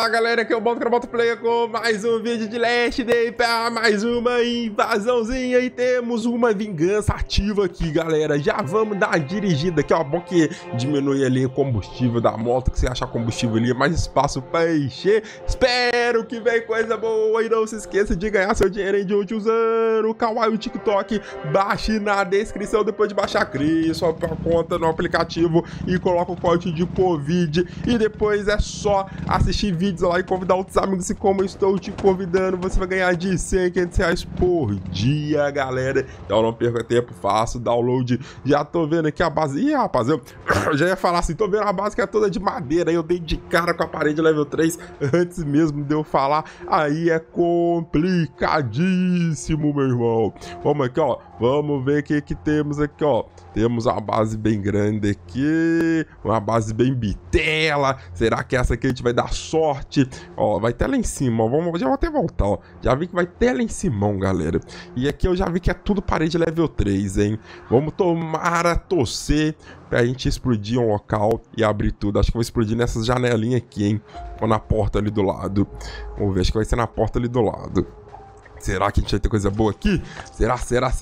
Fala galera, aqui é o Boto Player com mais um vídeo de Last Day para mais uma invasãozinha e temos uma vingança ativa aqui, galera. Já vamos dar uma dirigida aqui, ó, bom que diminui ali o combustível da moto, que você achar combustível ali, mais espaço para encher. Espero que venha coisa boa e não se esqueça de ganhar seu dinheiro de hoje usando o Kawaii e o TikTok. Baixe na descrição, depois de baixar, crie sua conta no aplicativo e coloca o código de Covid e depois é só assistir vídeos lá e convidar outros amigos, e como eu estou te convidando, você vai ganhar de 100 a 500 reais por dia, galera. Então não perca tempo, faça o download. Já tô vendo aqui a base. Ih, rapaz, eu já ia falar assim, tô vendo a base que é toda de madeira, aí eu dei de cara com a parede level 3 antes mesmo de eu falar, aí é complicadíssimo, meu irmão. Vamos aqui, ó, vamos ver o que temos aqui, ó. Temos uma base bem grande aqui, uma base bem bitela. Será que essa aqui a gente vai dar sorte? Ó, vai até lá em cima, ó. Já vou até voltar, ó. Já vi que vai até lá em cima, galera. E aqui eu já vi que é tudo parede level 3, hein? Vamos tomara torcer pra gente explodir um local e abrir tudo. Acho que vou explodir nessas janelinhas aqui, hein? Ou na porta ali do lado. Vamos ver, acho que vai ser na porta ali do lado. Será que a gente vai ter coisa boa aqui? Será?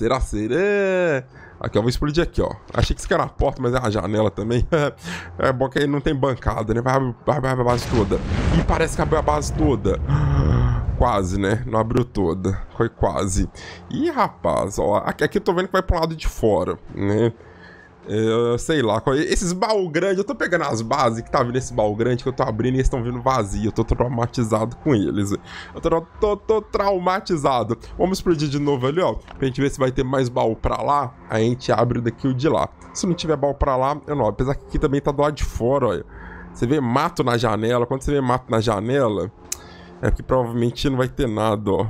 Aqui, eu vou explodir aqui, ó. Achei que isso era a porta, mas é a janela também. É bom que aí não tem bancada, né? Vai abrir a base toda. Ih, parece que abriu a base toda. Quase, né? Não abriu toda. Foi quase. Ih, rapaz, ó. Aqui eu tô vendo que vai pro lado de fora, né? Sei lá, esses baús grandes, eu tô pegando as bases que tá vindo esse baú grande que eu tô abrindo e eles estão vindo vazio. Eu tô traumatizado com eles. Eu tô traumatizado. Vamos explodir de novo ali, ó, pra gente ver se vai ter mais baú pra lá. A gente abre daqui o de lá. Se não tiver baú pra lá, eu não. Apesar que aqui também tá do lado de fora, olha. Você vê mato na janela. Quando você vê mato na janela, é porque provavelmente não vai ter nada, ó.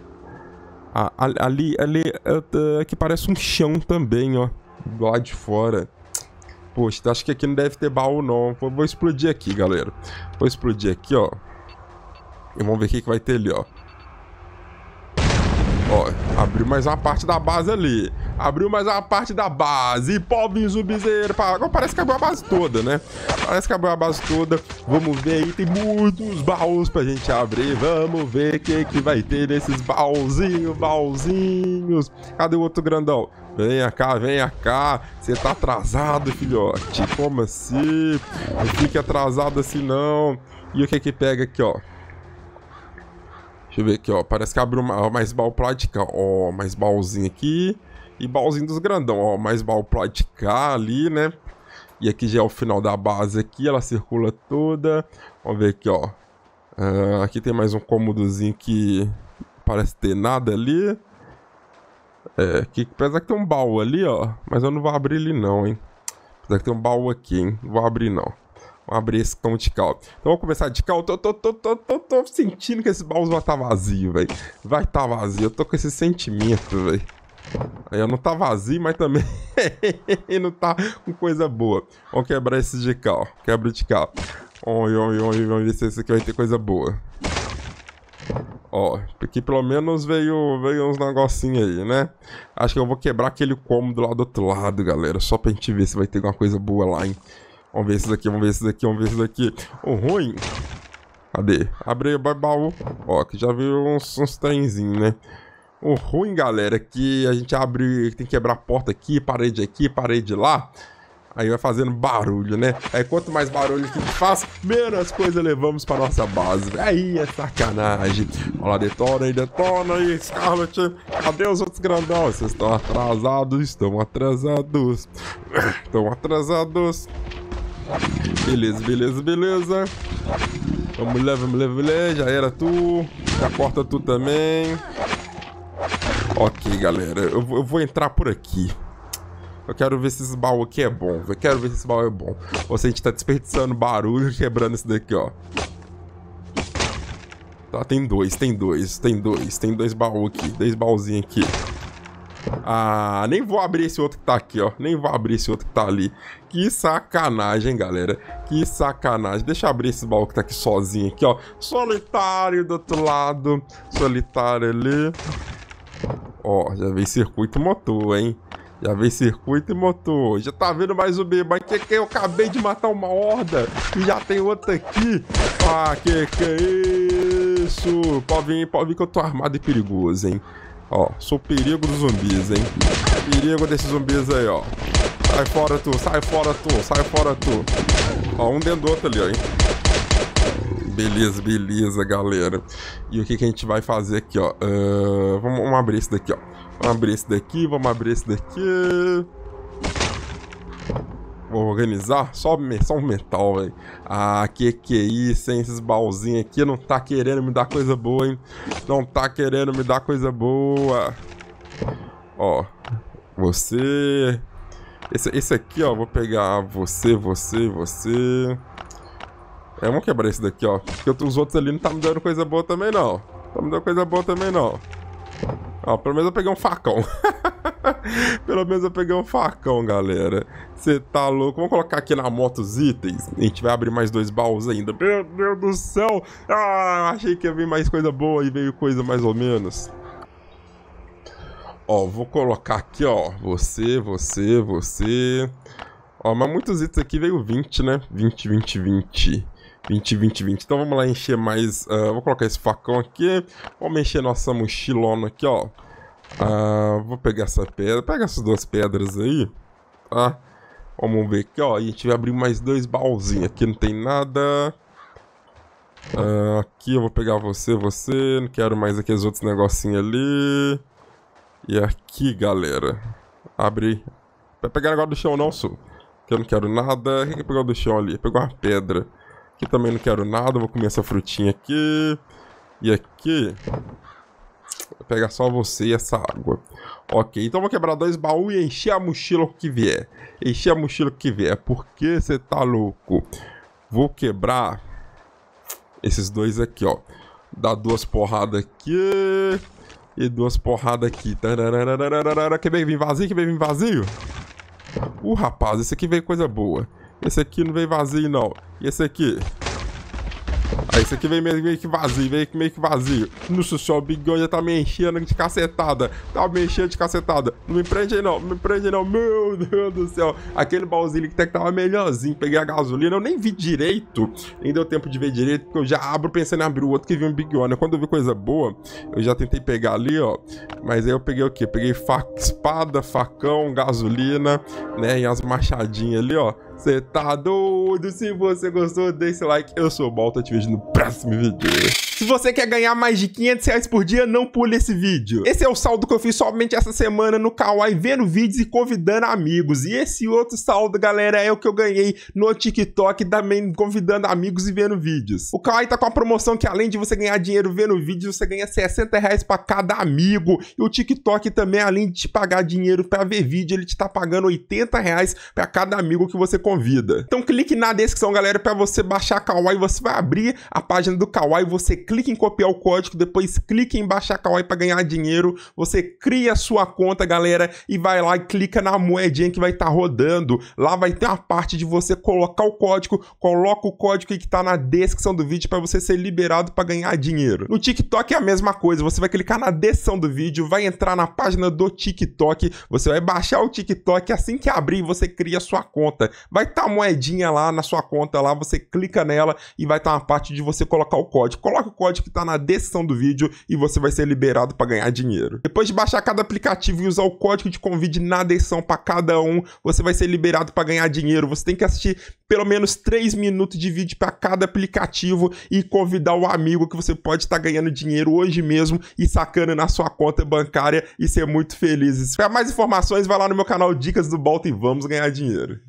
Ali aqui parece um chão também, ó. Do lado de fora. Poxa, acho que aqui não deve ter baú não. Vou explodir aqui, galera. Vou explodir aqui, ó. E vamos ver o que vai ter ali, ó. Ó, abriu mais uma parte da base ali. Abriu mais uma parte da base. Povinho zumbizeiro. Agora parece que abriu a base toda, né? Parece que abriu a base toda. Vamos ver aí. Tem muitos baús pra gente abrir. Vamos ver o que vai ter nesses baúzinhos. Cadê o outro grandão? Venha cá, venha cá. Você tá atrasado, filhote. Como assim? Não fique atrasado assim, não. E o que pega aqui, ó? Deixa eu ver aqui, ó. Parece que abriu mais baú pra lá de cá. Ó, mais baúzinho aqui. E baúzinho dos grandão, ó. Mais baú pra lá de cá ali, né? E aqui já é o final da base aqui. Ela circula toda. Vamos ver aqui, ó. Aqui tem mais um cômodozinho que parece ter nada ali. Aqui, apesar que tem um baú ali, ó. Mas eu não vou abrir ele não, hein. Apesar que tem um baú aqui, hein. Não vou abrir não. Vamos abrir esse tom de cal. Então vamos começar de cal. Tô sentindo que esse baú vai estar vazio, velho. Vai estar vazio. Eu tô com esse sentimento, velho. Aí não tá vazio, mas também não tá com coisa boa. Vamos quebrar esse de cal. Quebra de cal. Vamos ver se esse aqui vai ter coisa boa. Ó, aqui pelo menos veio uns negocinhos aí, né? Acho que eu vou quebrar aquele cômodo lá do outro lado, galera. Só pra gente ver se vai ter alguma coisa boa lá, hein? Vamos ver esse daqui, vamos ver esse daqui, vamos ver esse daqui. O ruim. Cadê? Abre o baú. Ó, aqui já viu uns trenzinhos, né? O ruim, galera, é que a gente abre, tem que quebrar a porta aqui, parede lá. Aí vai fazendo barulho, né? Aí quanto mais barulho que a gente faz, menos coisa levamos pra nossa base. Aí é sacanagem. Olha lá, detona aí, Scarlet. Cadê os outros grandão? Vocês estão atrasados, estão atrasados. Beleza. Vamos lá, já era tu. Já corta tu também. Ok, galera, eu vou entrar por aqui. Eu quero ver se esse baú aqui é bom. Ou se a gente tá desperdiçando barulho quebrando esse daqui, ó. Tá, tem dois baús aqui. 2 baúzinhos aqui. Ah, nem vou abrir esse outro que tá aqui, ó. Nem vou abrir esse outro que tá ali. Que sacanagem, galera. Que sacanagem. Deixa eu abrir esse baú que tá aqui sozinho aqui, ó. Solitário do outro lado. Solitário ali. Ó, já veio circuito motor, hein. Já veio circuito e motor. Já tá vendo mais um bebê. Mas que eu acabei de matar uma horda. E já tem outra aqui. Ah, que é isso? Pode vir que eu tô armado e perigoso, hein? Ó, sou o perigo dos zumbis, hein? Perigo desses zumbis aí, ó. Sai fora tu, sai fora tu, sai fora tu. Ó, um dentro do outro ali, ó, hein? Beleza, beleza, galera. E o que a gente vai fazer aqui, ó? Vamos abrir esse daqui, ó. Vamos abrir esse daqui, vamos abrir esse daqui. Vou organizar só um metal, velho. Ah, que é isso, hein? Esses baúzinhos aqui não tá querendo me dar coisa boa, hein? Não tá querendo me dar coisa boa. Ó, você... Esse aqui, ó, vou pegar você. Vamos quebrar esse daqui, ó. Porque os outros ali não tá me dando coisa boa também, não. Tá me dando coisa boa também, não. Ó, pelo menos eu peguei um facão. Pelo menos eu peguei um facão, galera. Você tá louco? Vamos colocar aqui na moto os itens. A gente vai abrir mais 2 baús ainda. Meu Deus do céu. Ah, achei que ia vir mais coisa boa e veio coisa mais ou menos. Ó, vou colocar aqui, ó. Você. Ó, mas muitos itens aqui veio 20, né? 20. Então vamos lá encher mais... vou colocar esse facão aqui. Vamos encher nossa mochilona aqui, ó. Vou pegar essa pedra. Pega essas 2 pedras aí. Tá? Vamos ver aqui, ó. E a gente vai abrir mais 2 baúzinhos. Aqui não tem nada. Aqui eu vou pegar você. Não quero mais aqueles outros negocinhos ali. E aqui, galera. Abre. Vai pegar negócio do chão não, Su. Que eu não quero nada. O que pegou do chão ali? Pegou uma pedra. Aqui também não quero nada. Vou comer essa frutinha aqui. E aqui... vou pegar só você e essa água. Ok, então vou quebrar 2 baús e encher a mochila que vier. Encher a mochila que vier. Porque você tá louco? Vou quebrar esses 2 aqui, ó. Dá 2 porradas aqui. E 2 porradas aqui. Que veio vir vazio? Rapaz, esse aqui veio coisa boa. Esse aqui não veio vazio, não. E esse aqui? Esse aqui veio meio que vazio. Nossa, só o bigão já tá me enchendo de cacetada. Não me prende aí, não. Meu Deus do céu. Aquele baúzinho que até que tava melhorzinho. Peguei a gasolina, eu nem vi direito. Nem deu tempo de ver direito, porque eu já abro pensando em abrir o outro que viu um bigão. Quando eu vi coisa boa, eu já tentei pegar ali, ó. Mas aí eu peguei o quê? Peguei espada, facão, gasolina, né? E as machadinhas ali, ó. Você tá doido? Se você gostou, deixa esse like. Eu sou o Balta, te vejo no próximo vídeo. Se você quer ganhar mais de R$500 por dia, não pule esse vídeo. Esse é o saldo que eu fiz somente essa semana no Kawaii, vendo vídeos e convidando amigos. E esse outro saldo, galera, é o que eu ganhei no TikTok, também convidando amigos e vendo vídeos. O Kawaii tá com a promoção que além de você ganhar dinheiro vendo vídeos, você ganha R$60 pra cada amigo. E o TikTok também, além de te pagar dinheiro pra ver vídeo, ele te tá pagando R$80 pra cada amigo que você convida. Então clique na descrição, galera, pra você baixar Kawaii. Você vai abrir a página do Kawaii, você clica em copiar o código, depois clica em baixar Kawaii para ganhar dinheiro, você cria a sua conta, galera, e vai lá e clica na moedinha que vai estar rodando. Lá vai ter uma parte de você colocar o código, coloca o código que tá na descrição do vídeo para você ser liberado para ganhar dinheiro. No TikTok é a mesma coisa, você vai clicar na descrição do vídeo, vai entrar na página do TikTok, você vai baixar o TikTok, assim que abrir, você cria a sua conta. Vai estar a moedinha lá na sua conta, lá você clica nela e vai estar uma parte de você colocar o código. Coloca o código que tá na descrição do vídeo e você vai ser liberado para ganhar dinheiro. Depois de baixar cada aplicativo e usar o código de convite na descrição para cada um, você vai ser liberado para ganhar dinheiro. Você tem que assistir pelo menos 3 minutos de vídeo para cada aplicativo e convidar o amigo que você pode estar ganhando dinheiro hoje mesmo e sacando na sua conta bancária e ser muito feliz. Para mais informações, vai lá no meu canal Dicas do Balta e vamos ganhar dinheiro.